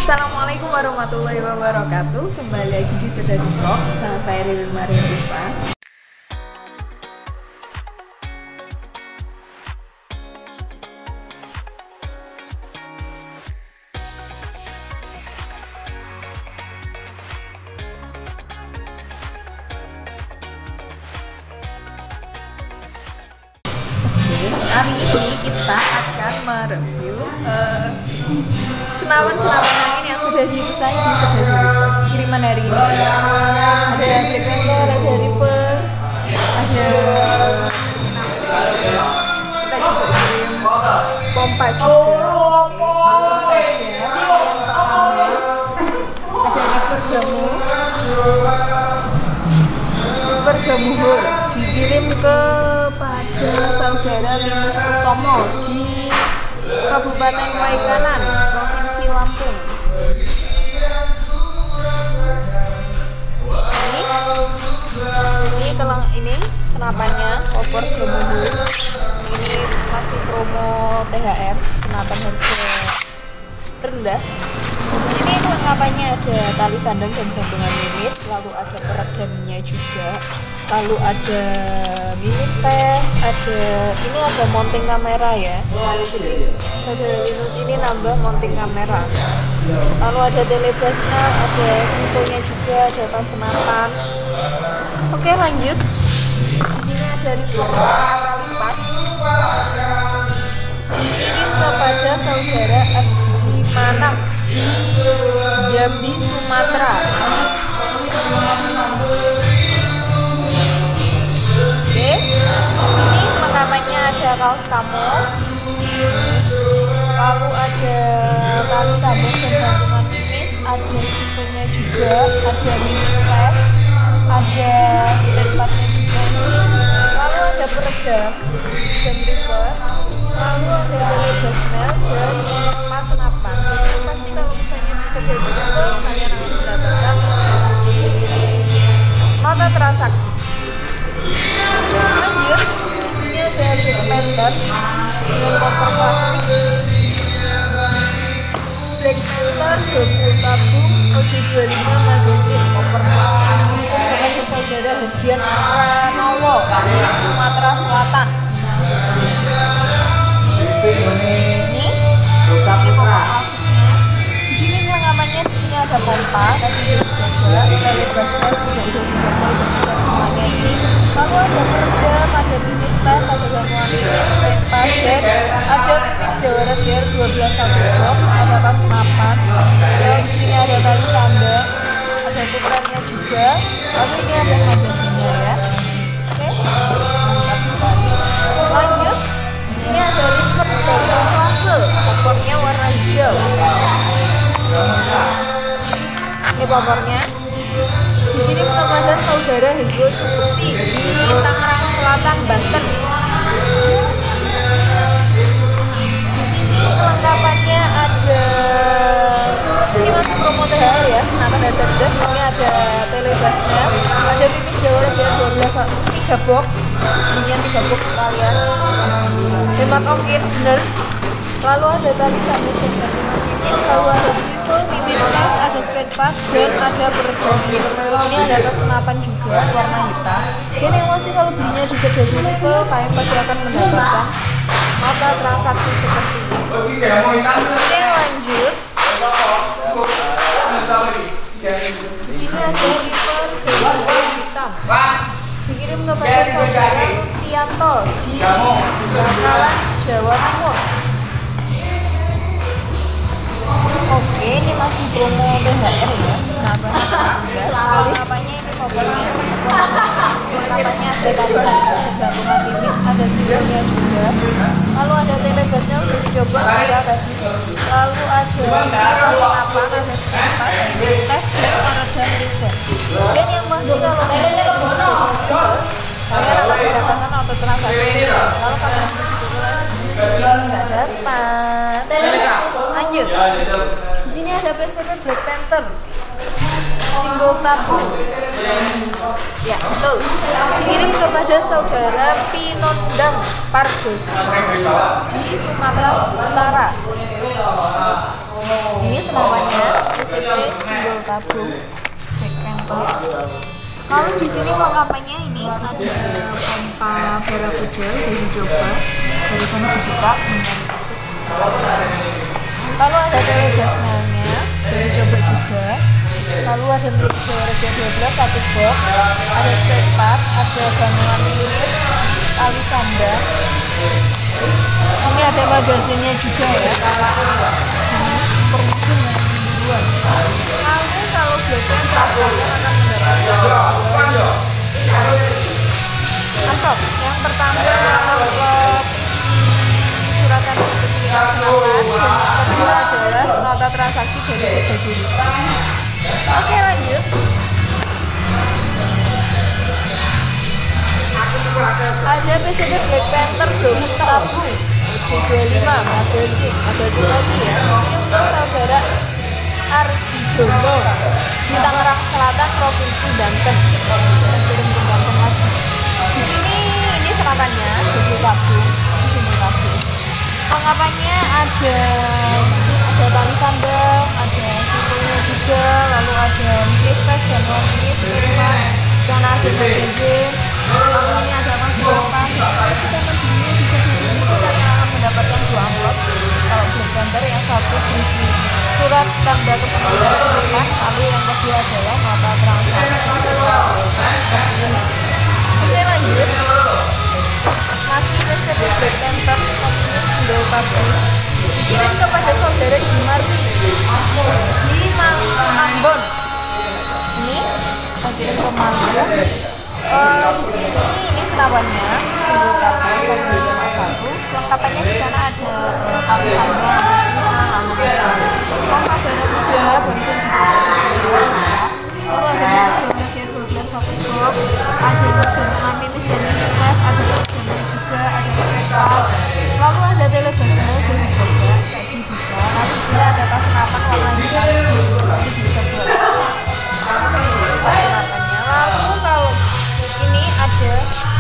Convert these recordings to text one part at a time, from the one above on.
Assalamualaikum warahmatullahi wabarakatuh. Kembali lagi di Sedari Vlog bersama saya Ririn Maria Rifa. Hari ini kita akan mereview senapan-senapan angin yang sudah dipesan di Sedari Vlog. Kiriman hari ini ada Black Panther, ada Reaper, ada kita juga kirim pompa juga. Ada Reaper Gamuhur dikirim kepada saudara Linus Utomo di Kabupaten Waikanan, Provinsi Lampung. Ini senapannya Popor Gamuhur. Ini masih promo THR, senapan harga rendah. Di sini perlengkapannya ada tali sandang dan gantungan mimis, lalu ada peredamnya juga, lalu ada mimis tes, ini ada mounting kamera ya. Saudara Linus ini nambah mounting kamera. Lalu ada telebasnya, ada sentuhnya juga, ada tas senapan. Oke, lanjut. Di sini ada Reaper lipat. Dikirim kepada saudara Abdi Manaf di Jambi, Sumatera. Oke, di sini perlengkapannya ada kaos kamo, lalu ada tali sabun dan gantungan mimis, ada sikunya juga, ada mimis tes, ada spare partnya juga, lalu ada peredam dan Reaper, lalu ada telebasnya dan mas senapan. Pasti kalau misalnya di Sedari Vlog kalian akan mendapatkan nota transaksi. Lanjut, disini ada Black Panther dengan koper plastik. Black Panther 20 tabung OD25 magazine koper plastik kepada saudara Hedian Pranowo di Sumatera Selatan. Ini koper plastiknya. Di sini perlengkapannya, di sini ada pompa, tadi sudah dicoba, telebasnya juga sudah dicoba, udah bisa semuanya ini. Lalu ada peredam, ada mimis tes, ada gangguan mimis, pompa, dan ada mimis Jawa Repair 12 satu box, ada tas senapan, dan di sini ada tali sandang, ada puterannya juga. Lalu ini ada magazinnya ya. Oke, mantap sekali. Lanjut, di sini ada Reaper Klase, popornya warna hijau. Ini popornya dikirim kepada saudara Hendro Subukti di Tangerang Selatan, Banten. Di sini perlengkapannya ada, ini masih promo THR ya, senapan harga rendah. Ini ada telebasnya, ada mimis Jawa Repair 3 box, ininya 3 box sekalian, hemat ongkir bener. Lalu ada tali sandang dan gantungan mimis, lalu ada swivel, mimis tes, ada spare part, dan ada peredam. Ini ada tas senapan juga warna hitam. Dan yang pasti kalau belinya di Sedari Vlog, kalian pasti akan mendapatkan nota transaksi seperti ini. Oke, lanjut. Di sini ada Reaper Gamuhur hitam, dikirim kepada saudara Lutfianto di Bangkalan, Jawa Timur. Oke, ini masih promo THR ya. Perlengkapannya ini popornya. Perlengkapannya ada tali sandang, gantungan mimis, ada swivelnya juga. Lalu ada telebasnya udah dicoba bisa tadi. Lalu ada tas senapan, ada spare part, mimis tes, dan peredam Reaper. Dan yang pasti kalau kalian coba, kalian akan mendapatkan auto transaksi. Lalu kalian nggak dapat. Lanjut. Di sini ada PCP Black Panther, simbol tabung. Ya, betul. Dikirim kepada saudara Pinondang Pardosi di Sumatera Utara. Ini senapannya PCP simbol tabung back penter. Lalu di sini kelengkapannya ini ada pompa Barakuda dari coba, barusan dibuka. Lalu ada telegasnya dari coba juga. Lalu ada milik Jawara G12 satu box, ada spare part, ada gantungan lilis, tali sandang. Ini ada magazinnya juga ya. Sini permukaan duluan. Lalu kalau black kalian akan mendapatkan amplop. Yang pertama amplop surat tanda keterangan senapan, dan yang kedua adalah nota transaksi dari Kediri. Oke, lanjut. Ada PCP Black Panther Dom tabung J25 magazin, ada dua lagi ya. Ini untuk saudara Arji Jono di Tangerang Selatan, Provinsi Banten. Kirim ke Banten lagi. Di sini ini senapannya dari tabung, di sini tabung. Kelengkapannya ada tali sandang, ada sipulnya juga, lalu ada mini space dan non mini spirma. Di sana ada magazin. Lalu ini ada masukan. Kita membelinya bisa dihubungi dan akan mendapatkan 2 amplop. Kalau Black Panther yang satu berisi surat tanda kepemilikan senapan, lalu yang kedua adalah nota transaksi. Oke, lanjut. Masih PCP Black Panther komunis simbol tabung dikirim kepada saudara Jimarti di Ambon. Ini kita kirim ke Maluku. Di sini ini senapannya simbol tabung komunis satu. Kelengkapannya di sana ada tali sandang, lalu pompa Barakuda, bensin juga bisa. Lalu ada hasilnya G12 satu box, ada gantungan mimis dan mimis, ada gantungan juga, ada spare part. Lalu ada telegasnya dari juga, tadi bisa. Lalu di sini ada tas senapan warna hitam, ini bisa buat senapannya. Lalu kalau ini ada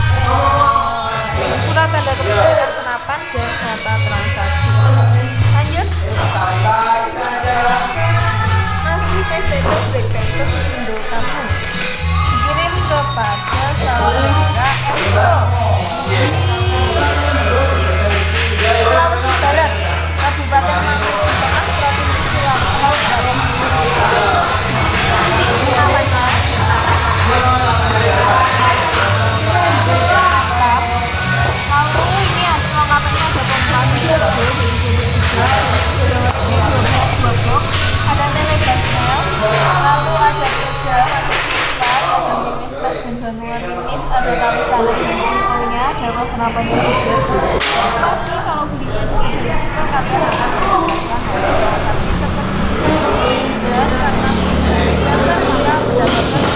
surat tanda kepemilikan senapan dan data transaksi. Lanjut. Masih PCP Black Panther simbol tabung dikirim kepada saudara Esko di Sulawesi Barat, Kabupaten Mamuju Tengah, Provinsi Sulawesi Barat. Ini namanya lalu ini ada kelengkapannya, ada pompa juga, ada telegasnya, lalu ada peda, ada stiker, ada mimis tas dan gantungan mimis, ada tali sandang dan simbolnya, ada senapannya juga. Pasti kalau belinya di sini kalian akan mendapatkan transaksi seperti ini, dan karena maka mendapatkan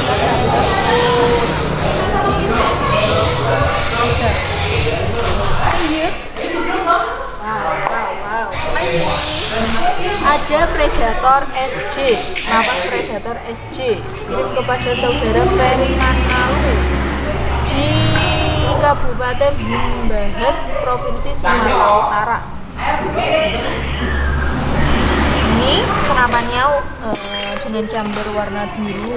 lanjut. Wow. Ada Predator SJ, senapan Predator SJ dikirim kepada saudara Ferry Manalu di Kabupaten Bumbahes, Provinsi Sumatera Utara. Ini senapannya dengan chamber warna biru.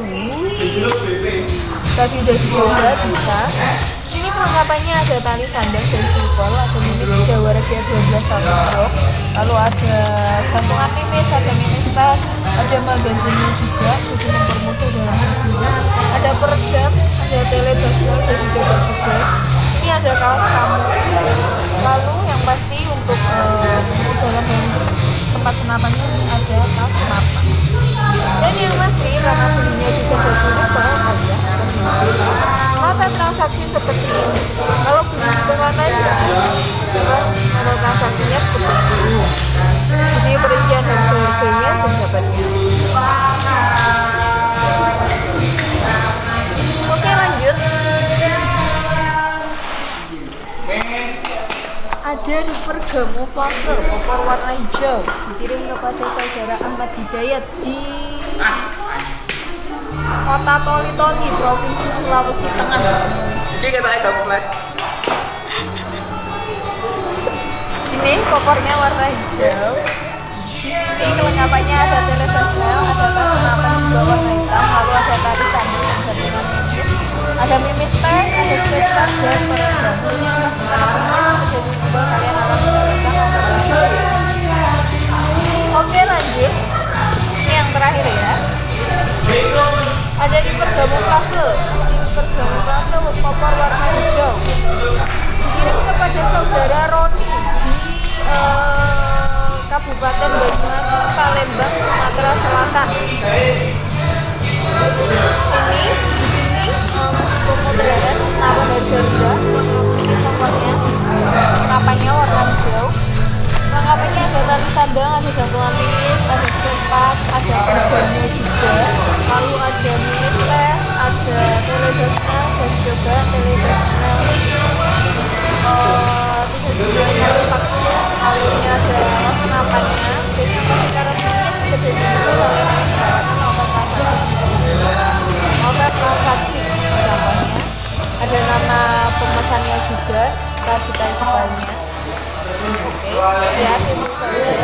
Tadi udah dicoba, bisa. Ini kelengkapannya ada tali sandang dan sipol, ada mimis Jawara G12 satu box, lalu ada gantungan mimis, ada mimis tas, ada magazinnya juga, jadi mempermudah dalam berburu. Ada peredam, ada telegasnya dari coba juga. Ini ada kaos kamu. Lalu yang pasti untuk dalam tempat senapannya ini ada kaos senapan. Dan yang pasti karena belinya bisa berubah aja. Nota transaksi seperti ini. Kalau beli dengan aja, nota transaksinya seperti ini. Jadi perincian dan harganya pendapatnya. Oke, lanjut. Ada River Gamo Puzzle kompor warna hijau dikirim kepada saudara Ahmad Hidayat di Kota Toli-Toli, Provinsi Sulawesi Tengah. Ini kompornya warna hijau. Di sini kelengkapannya ada telegasnya, ada dari Pergamufrase, Pergamufrase popor warna hijau, dikirim kepada saudara Roni di Kabupaten Banyuasin, Palembang, Sumatera Selatan. Ini di sini masih promo terhadap senapan harga rendah. Ini pokoknya senapannya warna hijau. Lengkapnya ada tali sandang, ada gantungan tipis, ada sepas, ada perbannya juga. Lalu ada mini splash, ada teledesnel dan juga teledesnel 3940. Lalu ini ada senapannya. Jadi sekarang ini juga dijual oleh novel transaksi namanya. Ada nama pemesannya juga, kita detail depannya. Oke, sekian itu saja.